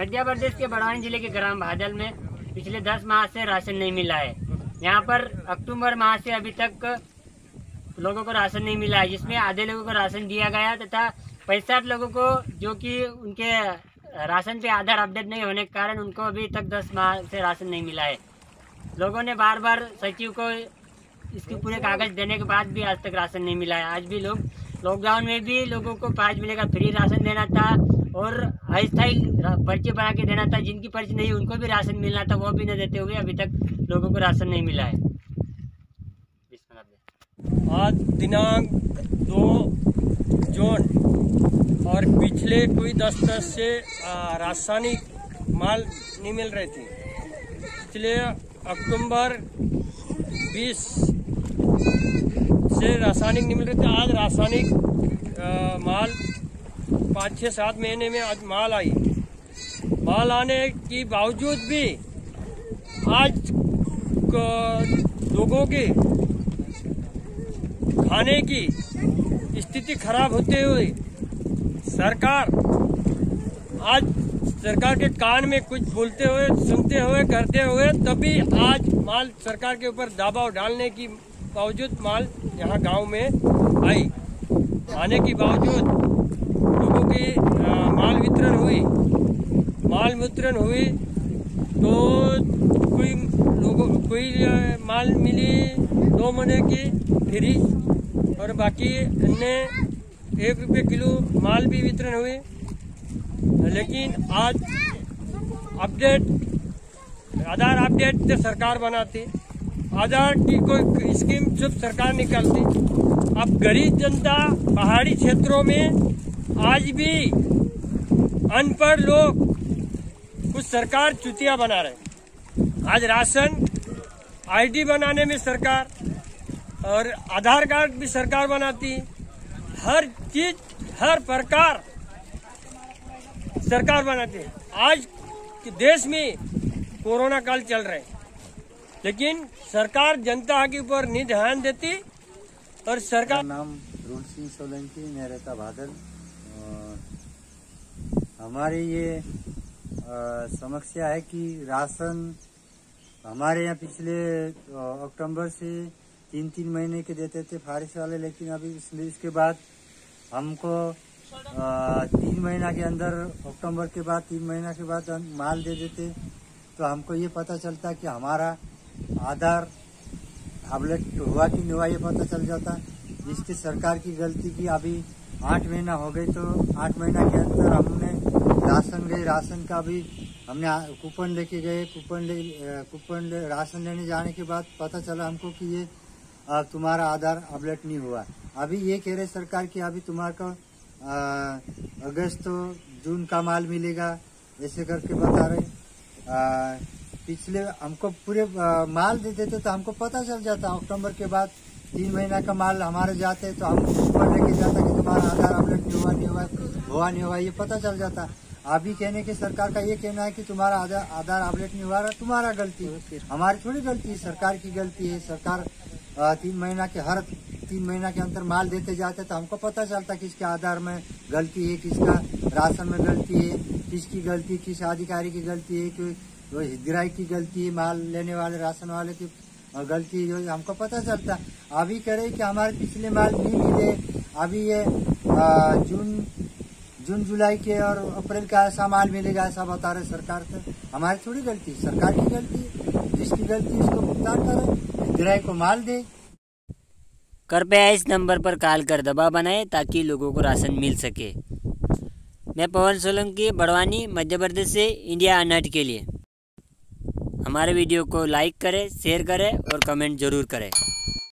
मध्य प्रदेश के बड़वानी जिले के ग्राम बादल में पिछले 10 माह से राशन नहीं मिला है। यहाँ पर अक्टूबर माह से अभी तक लोगों को राशन नहीं मिला है, जिसमें आधे लोगों को राशन दिया गया तथा 65 लोगों को जो कि उनके राशन पे आधार अपडेट नहीं होने के कारण उनको अभी तक 10 माह से राशन नहीं मिला है। लोगों ने बार बार सचिव को इसके पूरे कागज देने के बाद भी आज तक राशन नहीं मिला है। आज भी लोग लॉकडाउन में भी लोगों को 5 महीने का फ्री राशन देना था और अस्थायी पर्ची बना के देना था। जिनकी पर्ची नहीं उनको भी राशन मिलना था, वो भी न देते हुए अभी तक लोगों को राशन नहीं मिला है। आज दिनांक 2 जून और पिछले कोई 10 से रासायनिक माल नहीं मिल रहे थे। पिछले अक्टूबर 20 से रासायनिक नहीं मिल रहे थे। आज रासायनिक माल 5-6-7 महीने में आज माल आई। माल आने के बावजूद भी आज लोगों के खाने की स्थिति खराब होते हुए सरकार के कान में कुछ बोलते हुए, सुनते हुए, करते हुए तभी आज माल सरकार के ऊपर दबाव डालने की बावजूद माल यहाँ गांव में आई। आने के बावजूद लोगों की माल वितरण हुई तो कोई माल मिली 2 महीने की फ्री और बाकी अन्य 1 रुपये किलो माल भी वितरण हुए। लेकिन आज आधार अपडेट तो सरकार बनाती, आधार की कोई स्कीम जब सरकार निकालती। अब गरीब जनता पहाड़ी क्षेत्रों में आज भी अनपढ़ लोग कुछ सरकार चुतिया बना रहे। आज राशन आईडी बनाने में सरकार और आधार कार्ड भी सरकार बनाती। हर चीज हर प्रकार सरकार बनाती है। आज के देश में कोरोना काल चल रहे लेकिन सरकार जनता के ऊपर नहीं ध्यान देती और सरकार। नाम रूल सिंह सोलंकी, मैं रहता बादल। हमारी ये समस्या है कि राशन हमारे यहाँ पिछले अक्टूबर से 3-3 महीने के देते थे फारिश वाले, लेकिन अभी इसके बाद हमको 3 महीना के अंदर अक्टूबर के बाद 3 महीना के बाद माल दे देते तो हमको ये पता चलता कि हमारा आधार अपडेट हुआ कि नहीं हुआ ये पता चल जाता। जिसकी सरकार की गलती की अभी 8 महीना हो गई तो 8 महीना के अंदर हमने राशन का भी हमने कूपन लेके गए। राशन लेने जाने के बाद पता चला हमको कि ये तुम्हारा आधार अपडेट नहीं हुआ। अभी ये कह रहे सरकार कि अभी तुम्हारा को अगस्त जून का माल मिलेगा, ऐसे करके बता रहे। पिछले हमको पूरे माल दे देते तो हमको पता चल जाता। अक्टूबर के बाद 3 महीना का माल हमारे जाते तो हम कूपन लेके जाता कि तुम्हारा आधार अपडेट नहीं हुआ ये पता चल जाता। अभी कहने की सरकार का ये कहना है कि तुम्हारा आधार अपडेट नहीं हुआ, तुम्हारा गलती, हमारी थोड़ी गलती है, सरकार की गलती है। सरकार 3 महीना के अंदर माल देते जाते तो हमको पता चलता किसके आधार में गलती है, किसका राशन में गलती है, किसकी गलती, किस अधिकारी की गलती है, कोई हितग्राही की गलती है, माल लेने वाले राशन वाले की गलती जो हमको पता चलता। अभी कह रहे कि हमारे पिछले माल नहीं मिले। अभी ये जून जुलाई के और अप्रैल का ऐसा माल मिलेगा ऐसा बता रहे सरकार। से हमारी थोड़ी गलती, सरकार की गलती। जिसकी गलती उसको भुगतान करे, हितग्राही को माल दे। कृपया इस नंबर पर कॉल कर दबाव बनाएं ताकि लोगों को राशन मिल सके। मैं पवन सोलंकी, बड़वानी, मध्य प्रदेश से इंडिया अनहट के लिए। हमारे वीडियो को लाइक करें, शेयर करें और कमेंट जरूर करें।